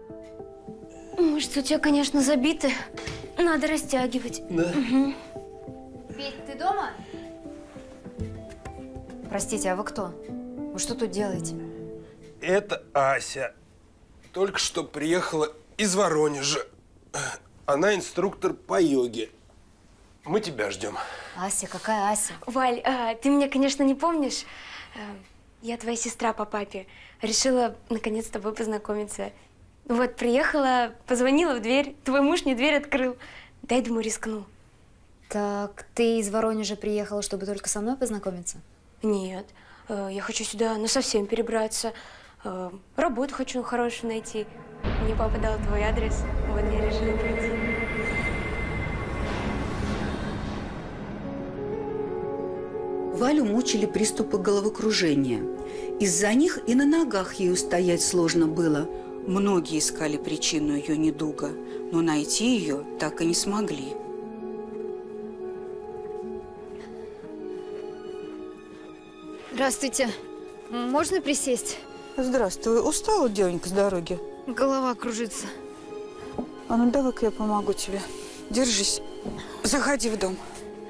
Мышцы у тебя, конечно, забиты. Надо растягивать. Да. Угу. Петь, ты дома? Простите, а вы кто? Вы что тут делаете? Это Ася. Только что приехала из Воронежа. Она инструктор по йоге. Мы тебя ждем. Ася? Какая Ася? Валь, ты меня, конечно, не помнишь. Я твоя сестра по папе. Решила, наконец, с тобой познакомиться. Вот, приехала, позвонила в дверь. Твой муж мне дверь открыл. Дай, думаю, рискну. Так, ты из Воронежа приехала, чтобы только со мной познакомиться? Нет, я хочу сюда насовсем перебраться. Работу хочу хорошую найти. Мне папа дал твой адрес, вот я решила прийти. Валю мучили приступы головокружения. Из-за них и на ногах ей устоять сложно было. Многие искали причину ее недуга, но найти ее так и не смогли. Здравствуйте. Можно присесть? Здравствуй. Устала, девонька, с дороги? Голова кружится. А ну давай-ка я помогу тебе. Держись. Заходи в дом.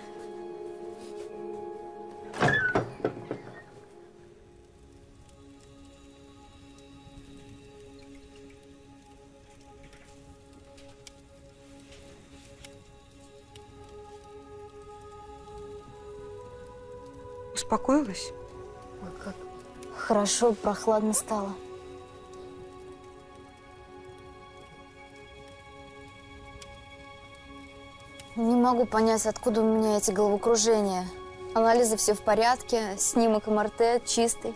Успокоилась? Ой, как хорошо, прохладно стало. Не могу понять, откуда у меня эти головокружения. Анализы все в порядке, снимок МРТ чистый.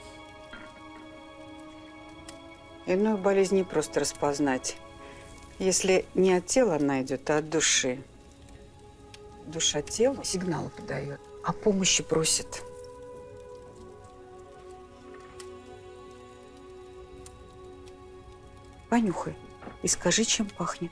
Иную болезнь не просто распознать. Если не от тела она идет, а от души. Душа телу сигналы подает, а помощи просит. Понюхай и скажи, чем пахнет.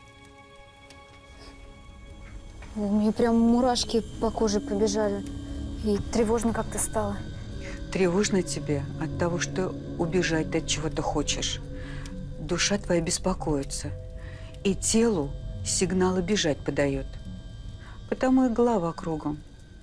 Мне прям мурашки по коже побежали. И тревожно как-то стало. Тревожно тебе от того, что убежать ты от чего-то хочешь. Душа твоя беспокоится. И телу сигналы бежать подает. Потому и голова кругом.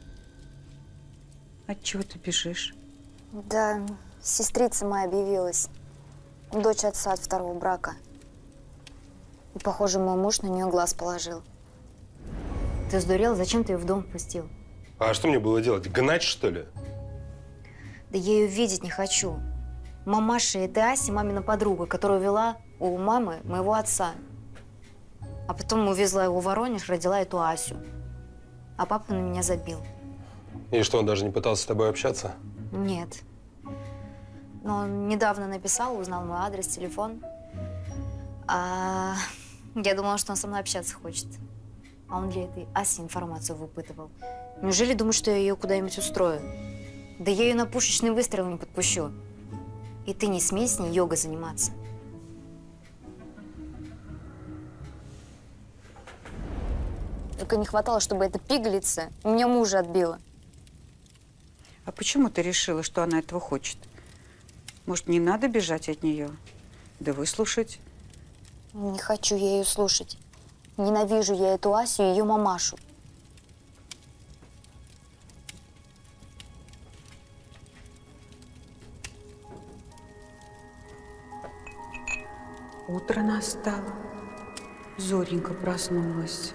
От чего ты бежишь? Да, сестрица моя объявилась. Дочь отца от второго брака. И, похоже, мой муж на нее глаз положил. Ты сдурел? Зачем ты ее в дом впустил? А что мне было делать? Гнать, что ли? Да я ее видеть не хочу. Мамаша – это Ася, мамина подруга, которую вела у мамы моего отца. А потом увезла его в Воронеж, родила эту Асю. А папа на меня забил. И что, он даже не пытался с тобой общаться? Нет. Но он недавно написал, узнал мой адрес, телефон. А я думала, что он со мной общаться хочет. А он для этой Аси информацию выпытывал. Неужели думает, что я ее куда-нибудь устрою? Да я ее на пушечный выстрел не подпущу. И ты не смей с ней йогой заниматься. Только не хватало, чтобы эта пигалица меня мужа отбила. А почему ты решила, что она этого хочет? Может, не надо бежать от нее? Да выслушать? Не хочу я ее слушать. Ненавижу я эту Асю и ее мамашу. Утро настало, зоренька проснулась.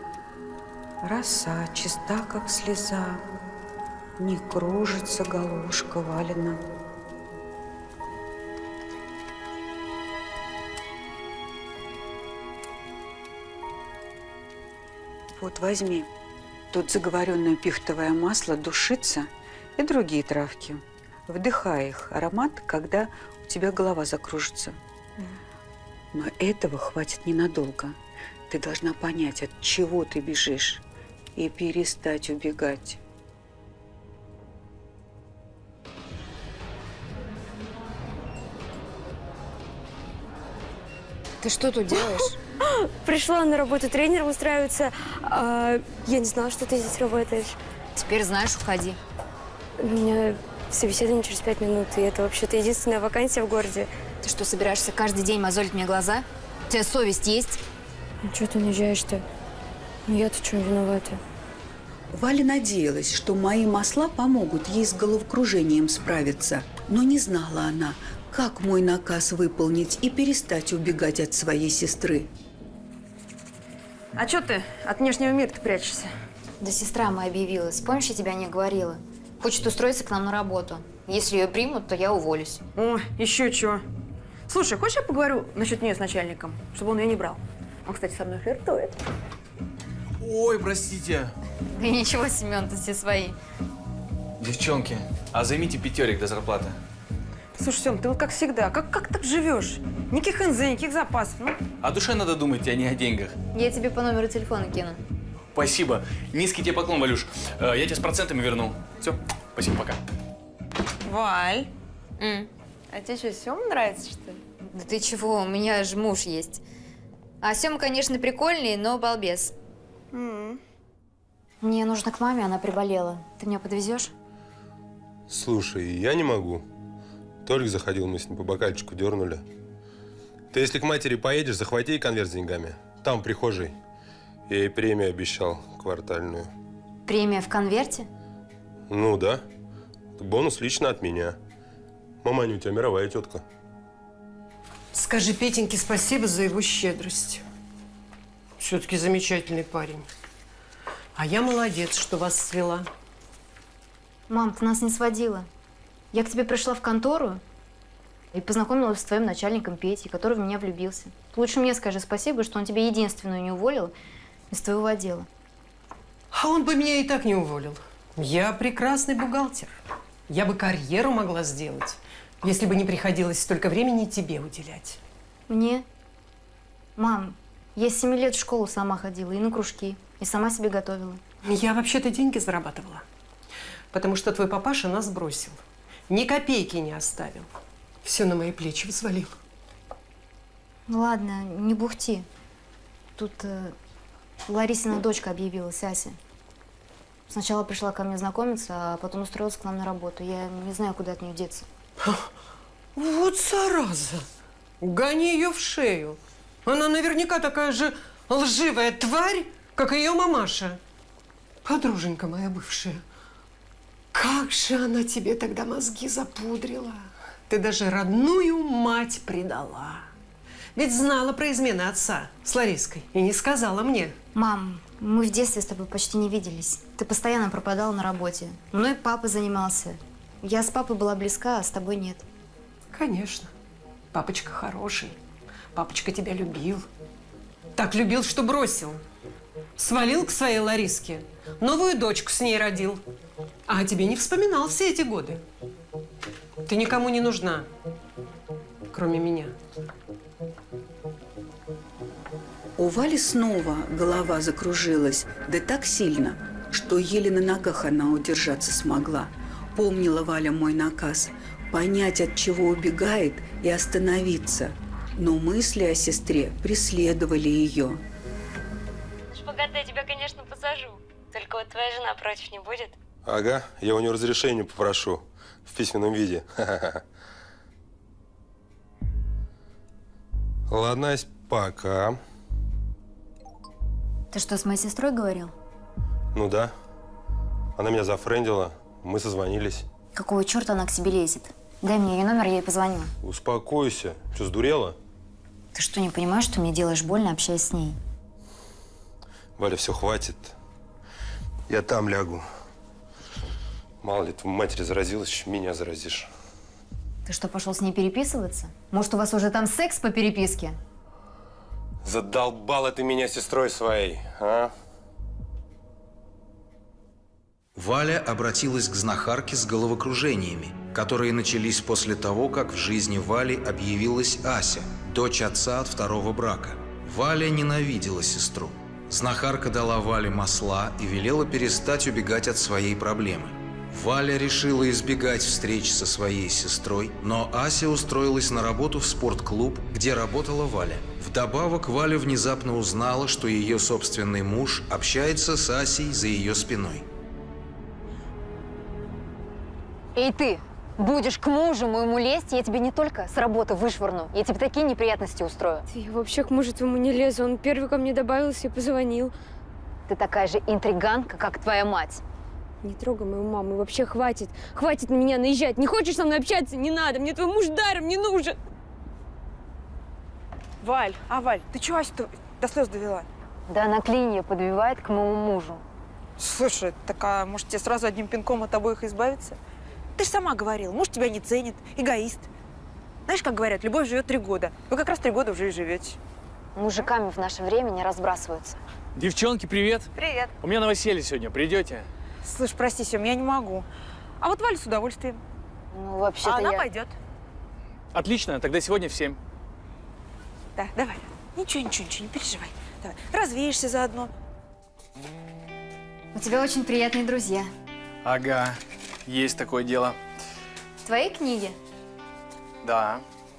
Роса чиста, как слеза, не кружится головушка Валина. Вот возьми, тут заговоренное пихтовое масло, душица и другие травки. Вдыхай их аромат, когда у тебя голова закружится. Но этого хватит ненадолго. Ты должна понять, от чего ты бежишь, и перестать убегать. Ты что тут делаешь? Пришла на работу тренером устраиваться. Я не знала, что ты здесь работаешь. Теперь знаешь, уходи. У меня собеседование через 5 минут, и это вообще-то единственная вакансия в городе. Ты что, собираешься каждый день мозолить мне глаза? У тебя совесть есть? Ну, что ты унижаешь-то? Ну, я-то что виновата? Валя надеялась, что мои масла помогут ей с головокружением справиться. Но не знала она, как мой наказ выполнить и перестать убегать от своей сестры. А что ты от внешнего мира-то прячешься? Да сестра моя объявилась. Помнишь, я тебе не говорила? Хочет устроиться к нам на работу. Если ее примут, то я уволюсь. О, еще чего. Слушай, хочешь, я поговорю насчет нее с начальником, чтобы он ее не брал? Он, кстати, со мной флиртует. Ой, простите. Да ничего, Семен, тут все свои. Девчонки, а займите пятерик до зарплаты. Слушай, Сем, ты вот как всегда, как так живешь? Никаких НЗ, никаких запасов, ну. О душе надо думать, а не о деньгах. Я тебе по номеру телефона кину. Спасибо. Низкий тебе поклон, Валюш. Я тебе с процентами верну. Все, спасибо, пока. Валь, а тебе что, Сем нравится, что ли? Да ты чего, у меня же муж есть. А Сема, конечно, прикольный, но балбес. Мне нужно к маме, она приболела. Ты меня подвезешь? Слушай, я не могу. Толик заходил, мы с ним по бокальчику дернули. Ты если к матери поедешь, захвати ей конверт с деньгами. Там, в прихожей. Я ей премию обещал, квартальную. Премия в конверте? Ну да. Бонус лично от меня. Маманя, у тебя мировая тетка. Скажи Петеньке спасибо за его щедрость. Все-таки замечательный парень. А я молодец, что вас свела. Мам, ты нас не сводила. Я к тебе пришла в контору и познакомилась с твоим начальником Петей, который в меня влюбился. Ты лучше мне скажи спасибо, что он тебя единственную не уволил из твоего отдела. А он бы меня и так не уволил. Я прекрасный бухгалтер. Я бы карьеру могла сделать, если бы не приходилось столько времени тебе уделять. Мне? Мам, я с 7 лет в школу сама ходила и на кружки, и сама себе готовила. Я вообще-то деньги зарабатывала, потому что твой папаша нас бросил. Ни копейки не оставил. Все на мои плечи взвалил. Ну ладно, не бухти. Тут Ларисина дочка объявилась, Ася. Сначала пришла ко мне знакомиться, а потом устроилась к нам на работу. Я не знаю, куда от нее деться. Вот зараза! Гони ее в шею. Она наверняка такая же лживая тварь, как ее мамаша. Подруженька моя бывшая. Как же она тебе тогда мозги запудрила. Ты даже родную мать предала. Ведь знала про измены отца с Лариской и не сказала мне. Мам, мы в детстве с тобой почти не виделись. Ты постоянно пропадала на работе. Мной папа занимался. Я с папой была близка, а с тобой нет. Конечно. Папочка хороший. Папочка тебя любил. Так любил, что бросил. Свалил к своей Лариске. Новую дочку с ней родил. А о тебе не вспоминал все эти годы. Ты никому не нужна, кроме меня. У Вали снова голова закружилась, да так сильно, что еле на ногах она удержаться смогла. Помнила Валя мой наказ – понять, от чего убегает, и остановиться. Но мысли о сестре преследовали ее. Шпагат, я тебя, конечно, посажу. Только вот твоя жена против не будет. Ага, я у нее разрешение попрошу. В письменном виде. Ладно, Ась, пока. Ты что, с моей сестрой говорил? Ну да. Она меня зафрендила, мы созвонились. Какого черта она к себе лезет? Дай мне ее номер, я ей позвоню. Успокойся. Что, сдурела? Ты что, не понимаешь, что мне делаешь больно, общаясь с ней? Валя, все, хватит. Я там лягу. Мало ли, твоя матери заразилась, еще меня заразишь. Ты что, пошел с ней переписываться? Может, у вас уже там секс по переписке? Задолбала ты меня сестрой своей, а? Валя обратилась к знахарке с головокружениями, которые начались после того, как в жизни Вали объявилась Ася, дочь отца от второго брака. Валя ненавидела сестру. Знахарка дала Вале масла и велела перестать убегать от своей проблемы. Валя решила избегать встреч со своей сестрой, но Ася устроилась на работу в спортклуб, где работала Валя. Вдобавок, Валя внезапно узнала, что ее собственный муж общается с Асей за ее спиной. Эй, ты! Будешь к мужу моему лезть, я тебе не только с работы вышвырну, я тебе такие неприятности устрою. Я вообще к мужу твоему не лезу. Он первый ко мне добавился и позвонил. Ты такая же интриганка, как твоя мать. Не трогай мою маму. И вообще хватит. Хватит на меня наезжать. Не хочешь со мной общаться? Не надо. Мне твой муж даром не нужен. Валь, Валь, ты чего Асю до слез довела? Да она клинья подбивает к моему мужу. Слушай, так а может тебе сразу одним пинком от обоих избавиться? Ты же сама говорила, муж тебя не ценит, эгоист. Знаешь, как говорят, любовь живет 3 года. Вы как раз 3 года уже и живете. Мужиками в наше время не разбрасываются. Девчонки, привет. Привет. У меня новоселье сегодня. Придете? Слушай, прости, Сем, я не могу. А вот Валя с удовольствием. Ну, вообще-то Она я... пойдет. Отлично, тогда сегодня в 7. Да, давай. Ничего, не переживай. Давай. Развеешься заодно. У тебя очень приятные друзья. Ага, есть такое дело. Твои книги? Да.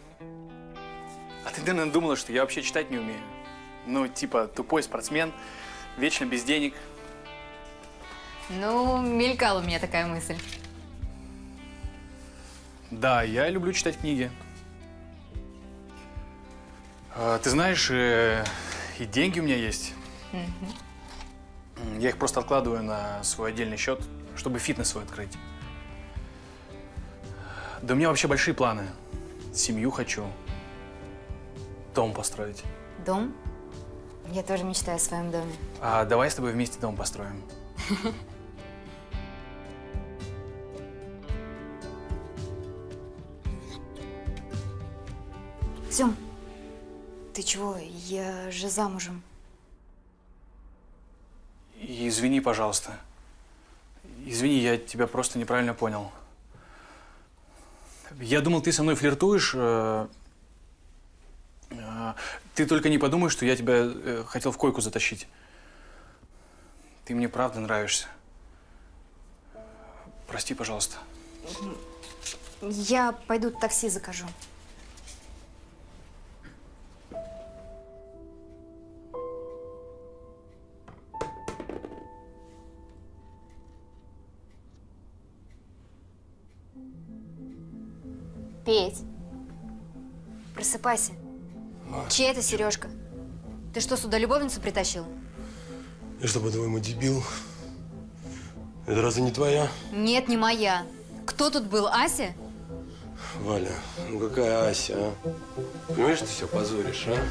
А ты, наверное, думала, что я вообще читать не умею? Ну, типа, тупой спортсмен, вечно без денег. Ну, мелькала у меня такая мысль. Да, я люблю читать книги. Ты знаешь, и деньги у меня есть. Я их просто откладываю на свой отдельный счет, чтобы фитнес свой открыть. Да у меня вообще большие планы. Семью хочу. Дом построить. Дом? Я тоже мечтаю о своем доме. А давай с тобой вместе дом построим. Сём, ты чего? Я же замужем. Извини, пожалуйста. Извини, я тебя просто неправильно понял. Я думал, ты со мной флиртуешь. Ты только не подумай, что я тебя хотел в койку затащить. Ты мне правда нравишься. Прости, пожалуйста. Я пойду такси закажу. Петь, просыпайся. Чья это сережка? Ты что, сюда любовницу притащил? Я что, по-твоему, дебил? Это разве не твоя? Нет, не моя. Кто тут был, Ася? Валя, ну какая Ася, а? Понимаешь, ты все позоришь, а?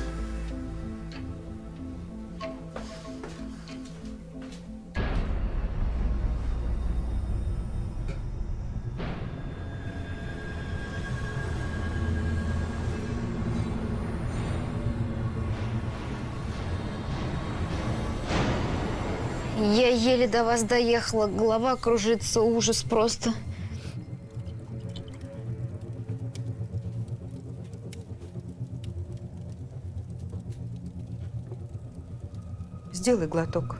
Я еле до вас доехала, голова кружится, ужас просто. Сделай глоток.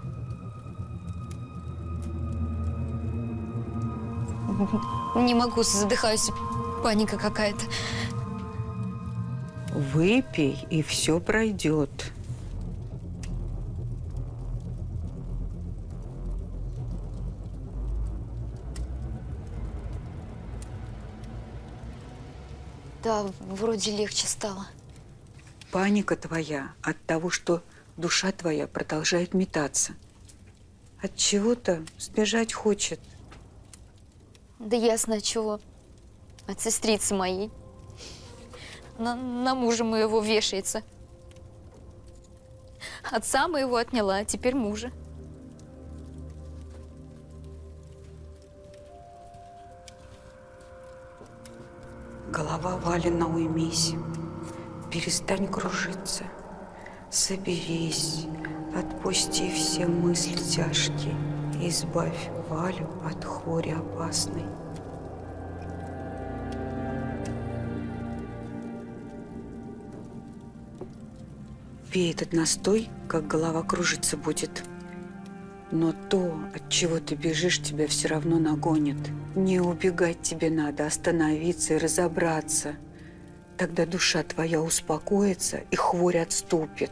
Не могу, задыхаюсь, паника какая-то. Выпей, и все пройдет. Да, вроде легче стало. Паника твоя от того, что душа твоя продолжает метаться. От чего-то сбежать хочет. Да ясно от чего. От сестрицы моей. На мужа моего вешается. Отца моего отняла, а теперь мужа. Голова Валина, уймись. Перестань кружиться. Соберись. Отпусти все мысли тяжкие. Избавь Валю от хвори опасной. Пей этот настой, как голова кружиться будет. Но то, от чего ты бежишь, тебя все равно нагонит. Не убегать тебе надо, остановиться и разобраться. Тогда душа твоя успокоится, и хворь отступит.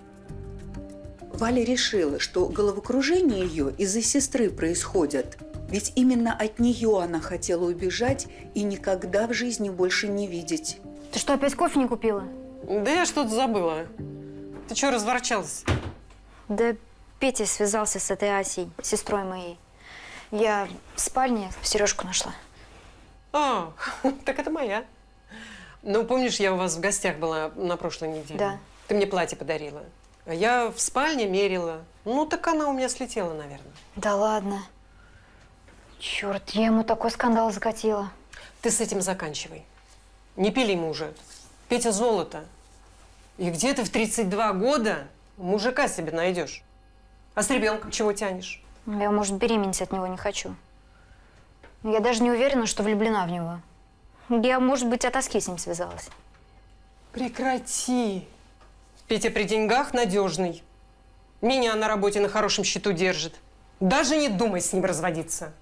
Валя решила, что головокружение ее из-за сестры происходит. Ведь именно от нее она хотела убежать и никогда в жизни больше не видеть. Ты что, опять кофе не купила? Да я что-то забыла. Ты что, разворчалась? Да Петя связался с этой Асей, сестрой моей. Я в спальне сережку нашла. А, так это моя. Ну, помнишь, я у вас в гостях была на прошлой неделе? Да. Ты мне платье подарила. А я в спальне мерила. Ну, так она у меня слетела, наверное. Да ладно. Черт, я ему такой скандал закатила. Ты с этим заканчивай. Не пили мужа. Петя золото. И где ты в 32 года мужика себе найдешь? А с ребенком чего тянешь? Я, может, беременеть от него не хочу. Я даже не уверена, что влюблена в него. Я, может быть, от тоски с ним связалась. Прекрати. Петя при деньгах надежный. Меня на работе на хорошем счету держит. Даже не думай с ним разводиться.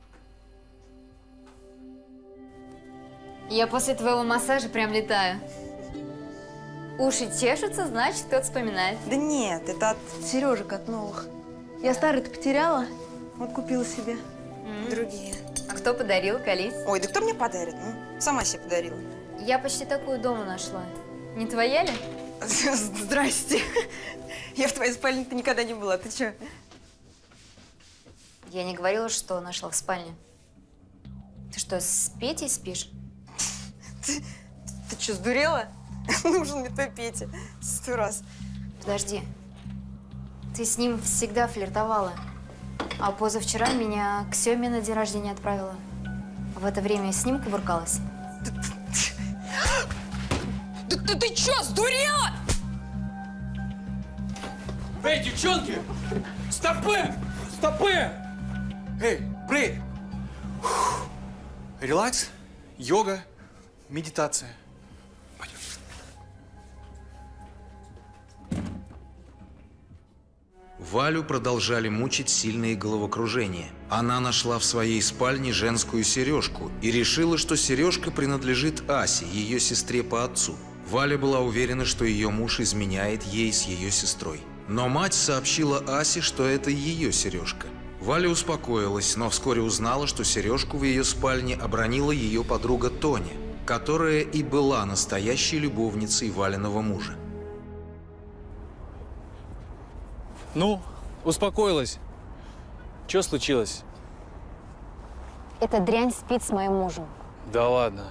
Я после твоего массажа прям летаю. Уши чешутся, значит, кто-то вспоминает. Да нет, это от сережек, от новых. Я старый-то потеряла, вот купила себе другие. А кто подарил, колись? Ой, да кто мне подарит? Ну, сама себе подарила. Я почти такую дома нашла. Не твоя ли? Здрасте. Я в твоей спальне-то никогда не была. Ты чё? Я не говорила, что нашла в спальне. Ты что, с Петей спишь? Ты что, сдурела? Нужен мне твой Петя. 100 раз. Подожди. Ты с ним всегда флиртовала. А позавчера меня к Сёме на день рождения отправила. В это время я с ним кувыркалась. Да ты чё, сдурела? Эй, девчонки! Стопы! Стопы! Эй, брейк! Релакс, йога, медитация. Пойдем. Валю продолжали мучить сильные головокружения. Она нашла в своей спальне женскую сережку и решила, что сережка принадлежит Асе, ее сестре по отцу. Валя была уверена, что ее муж изменяет ей с ее сестрой. Но мать сообщила Асе, что это ее сережка. Валя успокоилась, но вскоре узнала, что сережку в ее спальне обронила ее подруга Тоня, которая и была настоящей любовницей Валиного мужа. Ну, успокоилась. Что случилось? Эта дрянь спит с моим мужем. Да ладно.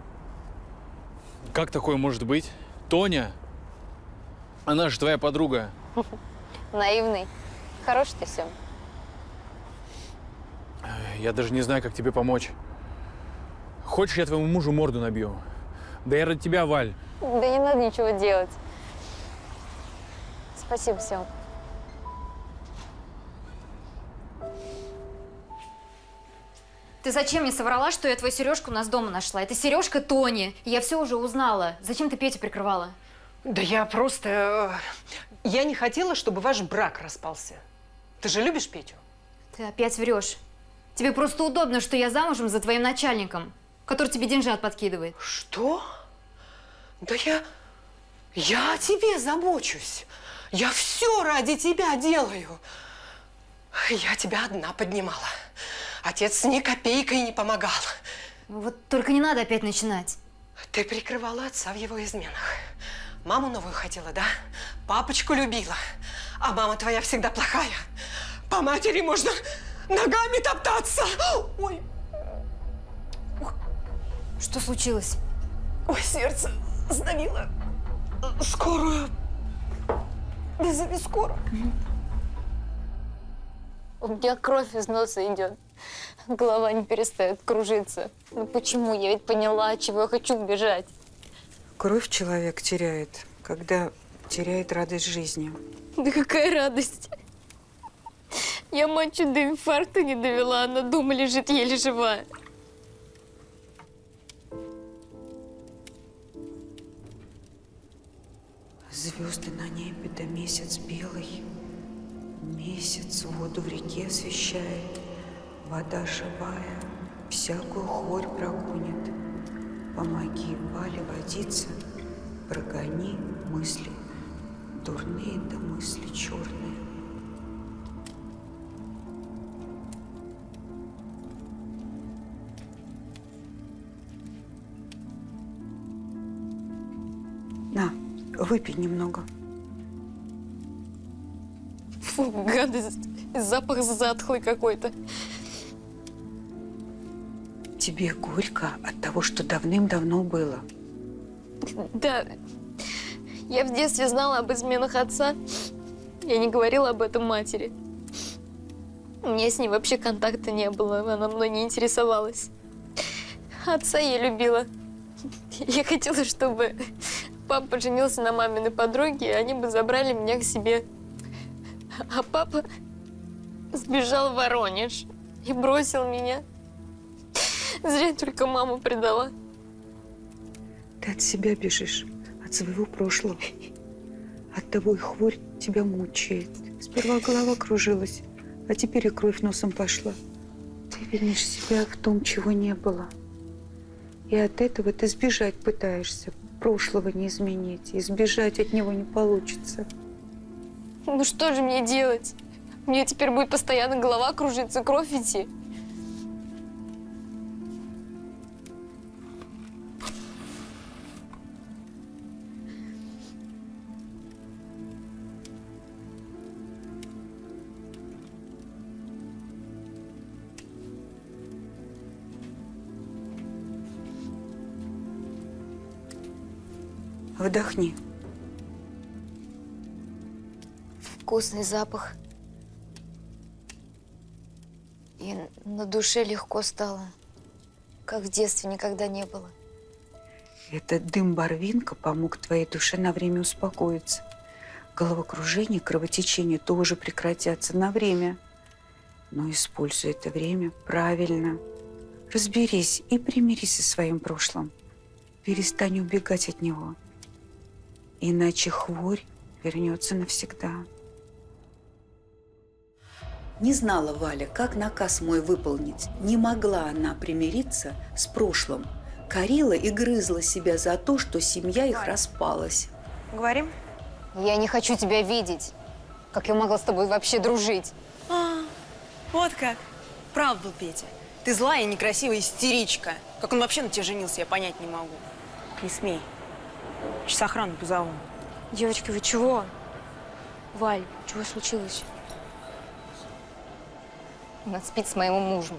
Как такое может быть? Тоня? Она же твоя подруга. Наивный. Хороший ты, Сём. Я даже не знаю, как тебе помочь. Хочешь, я твоему мужу морду набью? Да я ради тебя, Валь. Да не надо ничего делать. Спасибо, Сём. Ты зачем мне соврала, что я твою сережку у нас дома нашла? Это сережка Тони. Я все уже узнала. Зачем ты Петю прикрывала? Да я просто… Я не хотела, чтобы ваш брак распался. Ты же любишь Петю? Ты опять врешь. Тебе просто удобно, что я замужем за твоим начальником, который тебе деньжат подкидывает. Что? Да я о тебе забочусь. Я все ради тебя делаю. Я тебя одна поднимала. Отец ни копейкой не помогал. Вот только не надо опять начинать. Ты прикрывала отца в его изменах. Маму новую хотела, да? Папочку любила. А мама твоя всегда плохая. По матери можно ногами топтаться. Ой. Что случилось? Ой, сердце сдавило. Скорую. Вызови скорую. У меня кровь из носа идет. Голова не перестает кружиться. Ну почему? Я ведь поняла, от чего я хочу убежать. Кровь человек теряет, когда теряет радость жизни. Да какая радость! Я мать чуть до инфаркта не довела, она дома лежит еле живая. Звезды на небе, да месяц белый. Месяц воду в реке освещает. Вода живая, всякую хорь прогонит. Помоги, Вале, водиться, прогони мысли дурные да мысли черные. Выпей немного. Фу, гадость. Запах затхлый какой-то. Тебе горько от того, что давным-давно было. Да. Я в детстве знала об изменах отца. Я не говорила об этом матери. У меня с ней вообще контакта не было. Она мной не интересовалась. Отца я любила. Я хотела, чтобы папа женился на маминой подруге, и они бы забрали меня к себе. А папа сбежал в Воронеж и бросил меня. Зря только маму предала. Ты от себя бежишь, от своего прошлого. От того и хворь тебя мучает. Сперва голова кружилась, а теперь и кровь носом пошла. Ты винишь себя в том, чего не было. И от этого ты сбежать пытаешься. Прошлого не изменить. И сбежать от него не получится. Ну что же мне делать? Мне теперь будет постоянно голова кружиться, кровь идти. Вдохни. Вкусный запах. И на душе легко стало, как в детстве никогда не было. Этот дым барвинка помог твоей душе на время успокоиться. Головокружение, кровотечение тоже прекратятся на время. Но используй это время правильно. Разберись и примирись со своим прошлым. Перестань убегать от него. Иначе хворь вернется навсегда. Не знала Валя, как наказ мой выполнить. Не могла она примириться с прошлым. Корила и грызла себя за то, что семья их распалась. Говорим? Я не хочу тебя видеть. Как я могла с тобой вообще дружить? Вот как. Прав был Петя. Ты злая и некрасивая истеричка. Как он вообще на тебя женился, я понять не могу. Не смей. Сейчас охрану позову. Девочки, вы чего? Валь, чего случилось? Она спит с моим мужем.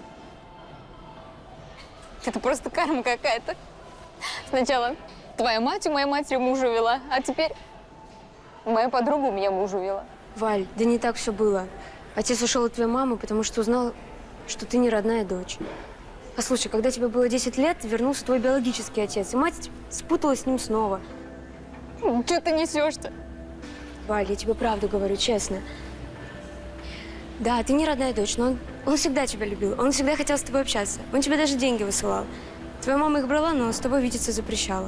Это просто карма какая-то. Сначала твоя мать у моей матери мужа увела, а теперь моя подруга у меня мужа увела. Валь, да не так все было. Отец ушел от твоей мамы, потому что узнал, что ты не родная дочь. Послушай, когда тебе было 10 лет, вернулся твой биологический отец, и мать спуталась с ним снова. Что ты несешь-то? Валь, я тебе правду говорю, честно. Да, ты не родная дочь, но он всегда тебя любил. Он всегда хотел с тобой общаться. Он тебе даже деньги высылал. Твоя мама их брала, но с тобой видеться запрещала.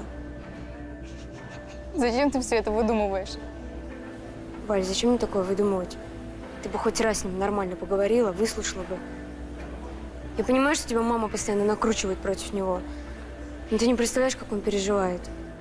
Зачем ты все это выдумываешь? Валь, зачем мне такое выдумывать? Ты бы хоть раз с ним нормально поговорила, выслушала бы. Я понимаю, что тебя мама постоянно накручивает против него. Но ты не представляешь, как он переживает.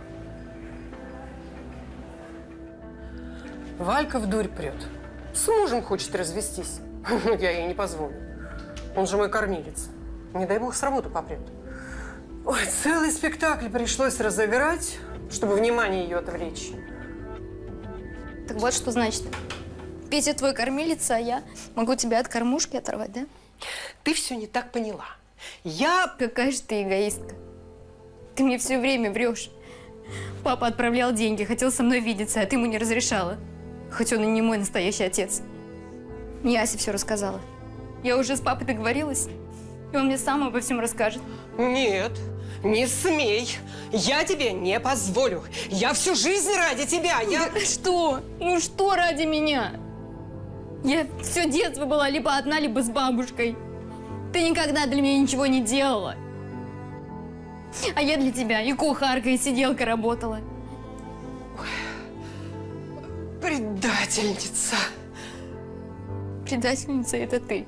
Валька в дурь прет. С мужем хочет развестись. Я ей не позволю. Он же мой кормилец. Не дай бог с работы попрет. Ой, целый спектакль пришлось разыграть, чтобы внимание ее отвлечь. Так вот что значит. Петя твой кормилец, а я могу тебя от кормушки оторвать, да? Ты все не так поняла. Я... Какая же ты эгоистка. Ты мне все время врешь. Папа отправлял деньги, хотел со мной видеться, а ты ему не разрешала. Хоть он и не мой настоящий отец. Мне Ася все рассказала. Я уже с папой договорилась, и он мне сам обо всем расскажет. Нет, не смей. Я тебе не позволю. Я всю жизнь ради тебя. Да что? Ну что ради меня? Я все детство была либо одна, либо с бабушкой. Ты никогда для меня ничего не делала. А я для тебя и кухаркой, и сиделкой работала. Предательница. Предательница – это ты.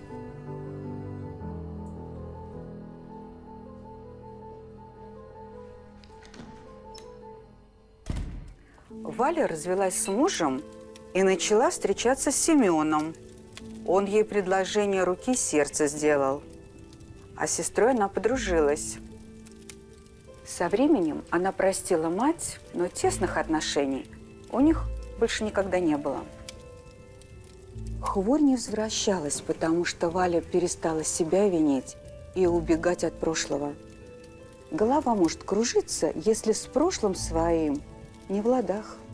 Валя развелась с мужем и начала встречаться с Семеном. Он ей предложение руки и сердца сделал. А с сестрой она подружилась. Со временем она простила мать, но тесных отношений у них больше никогда не было. Хворь не возвращалась, потому что Валя перестала себя винить и убегать от прошлого. Голова может кружиться, если с прошлым своим не в ладах.